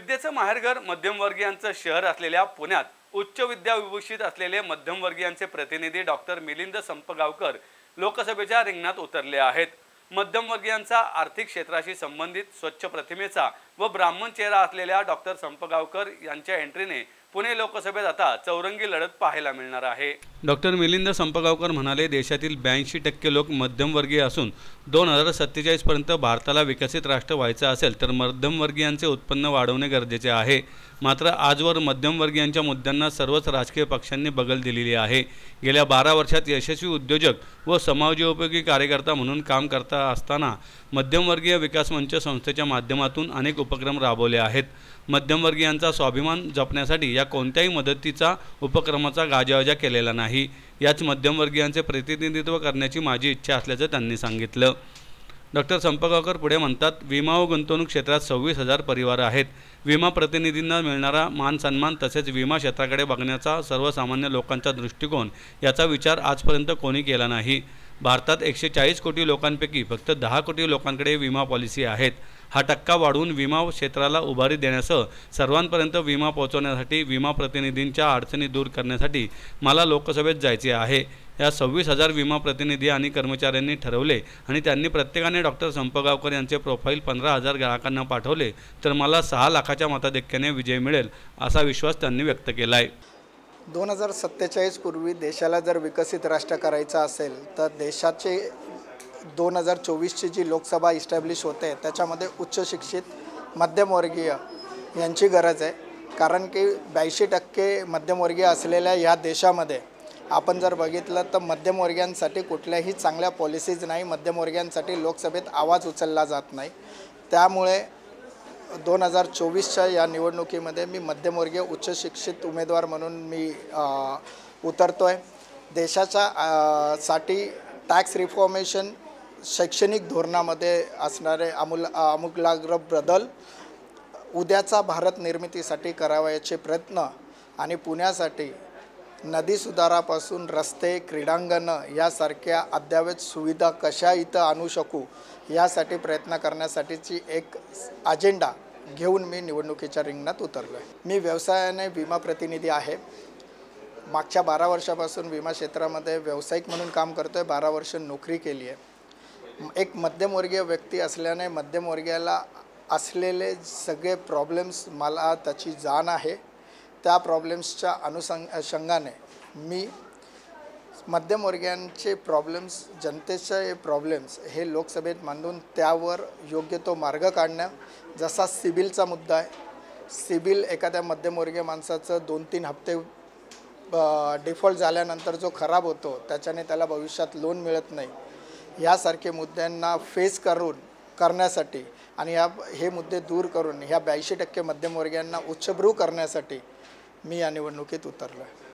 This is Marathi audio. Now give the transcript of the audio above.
विद्येचं माहेरघर मध्यमवर्गीयांचं शहर असलेल्या पुण्यात उच्च विद्याविभूषित असलेले मध्यमवर्गीयांचे प्रतिनिधी डॉक्टर मिलिंद संपगावकर लोकसभेच्या रिंगणात उतरले आहेत। मध्यमवर्गीयांचा आर्थिक क्षेत्राशी संबंधित स्वच्छ प्रतिमेचा व ब्राह्मण चेहरा असलेल्या डॉक्टर संपगावकर यांच्या एंट्रीने पुणे लोकसभेत आता चौरंगी लढत पाहायला मिळणार आहे। डॉक्टर मिलिंद संपगावकर म्हणाले, देशातील 82% लोक मध्यमवर्गीय असून 2047 पर्यंत भारताला विकसित राष्ट्र व्हायचं असेल तर मध्यमवर्गीयांचे उत्पन्न वाढवणे गरजेचे आहे। मात्र आजवर मध्यमवर्गीयांच्या मुद्द्यांना सर्वच राजकीय पक्षांनी बगल दिलेली आहे। गेल्या 12 वर्षात यशस्वी उद्योजक व समाजोपयोगी कार्यकर्ता म्हणून काम करता असताना मध्यमवर्गीय विकास मंच संस्थेच्या माध्यमातून अनेक उपक्रम राबवले आहेत। मध्यमवर्गीयांचा स्वाभिमान जपण्यासाठी या कोणत्याही मदतीचा उपक्रमाचा गाजावाजा केलेला नाही। याच मध्यमवर्गीयांचे प्रतिनिधित्व करण्याची माझी इच्छा असल्याचं त्यांनी सांगितलं। डॉक्टर संपगावकर पुढे म्हणतात, विमा व गुंतवणूक क्षेत्रात 26,000 परिवार आहेत। विमा प्रतिनिधींना मिळणारा मान सन्मान तसेच विमा क्षेत्राकडे बघण्याचा सर्वसामान्य लोकांचा दृष्टिकोन याचा विचार आजपर्यंत कोणी केला नाही। भारतात 140 कोटी लोकांपैकी फक्त 10 कोटी लोकांकडे विमा पॉलिसी आहेत। हा टक्का वाढवून विमा क्षेत्राला उभारी देण्यासह सर्वांपर्यंत विमा पोहोचवण्यासाठी विमा प्रतिनिधींच्या अडचणी दूर करण्यासाठी मला लोकसभेत जायचे आहे। या 26,000 विमा प्रतिनिधी आणि कर्मचाऱ्यांनी ठरवले आणि त्यांनी प्रत्येकाने डॉक्टर संपगावकर यांचे प्रोफाईल 15,000 ग्राहकांना पाठवले तर मला 6 लाखाच्या मताधिक्याने विजय मिळेल असा विश्वास त्यांनी व्यक्त केला आहे। 2047 पूर्वी देशाला जर विकसित राष्ट्र करायचं असेल तर देशाचे 2024ची जी लोकसभा इस्टॅब्लिश होते त्याच्यामध्ये उच्च शिक्षित मध्यमवर्गीय यांची गरज आहे। कारण की 82% मध्यमवर्गीय असलेल्या या देशामध्ये आपण जर बघितलं तर मध्यमवर्गीयांसाठी कुठल्याही चांगल्या पॉलिसीज नाही। मध्यमवर्गीयांसाठी लोकसभेत आवाज उचलला जात नाही। त्यामुळे 2024च्या या निवडणुकीमध्ये मी मध्यमवर्गीय उच्च शिक्षित उमेदवार म्हणून मी उतरतोय। देशाच्या साठी टॅक्स रिफॉर्मेशन, शैक्षणिक धोरणामध्ये असणारे आमूलाग्र बदल, उद्याचा भारत निर्मितीसाठी करावयाचे प्रयत्न आणि पुण्यासाठी नदी सुधारापासून रस्ते, क्रीडांगणं यासारख्या अद्ययावत सुविधा कशा इथं आणू शकू यासाठी प्रयत्न करण्यासाठीची एक अजेंडा घेऊन मी निवडणुकीच्या रिंगणात उतरलो आहे। मी व्यवसायाने विमा प्रतिनिधी आहे। मागच्या 12 वर्षापासून विमा क्षेत्रामध्ये व्यावसायिक म्हणून काम करतोय। 12 वर्ष नोकरी केली आहे। एक मध्यमवर्गीय व्यक्ती असल्याने मध्यमवर्गीयाला असलेले सगळे प्रॉब्लेम्स मला त्याची जाण आहे। त्या प्रॉब्लेम्सच्या अनुषंगाने मी मध्यमवर्गीयांचे प्रॉब्लेम्स, जनतेचे प्रॉब्लेम्स हे लोकसभेत मांडून त्यावर योग्य तो मार्ग काढणं। जसा सिबिलचा मुद्दा आहे, सिबिल एखाद्या मध्यमवर्गीय माणसाचं 2-3 हप्ते डिफॉल्ट झाल्यानंतर जो खराब होतो त्याच्याने त्याला भविष्यात लोन मिळत नाही, यासारखे मुद्द्यांना फेस करण्यासाठी आणि हे मुद्दे दूर करून ह्या 82% मध्यमवर्गीयांना उच्चभ्रू करण्यासाठी मी या निवडणुकीत उतरलो आहे।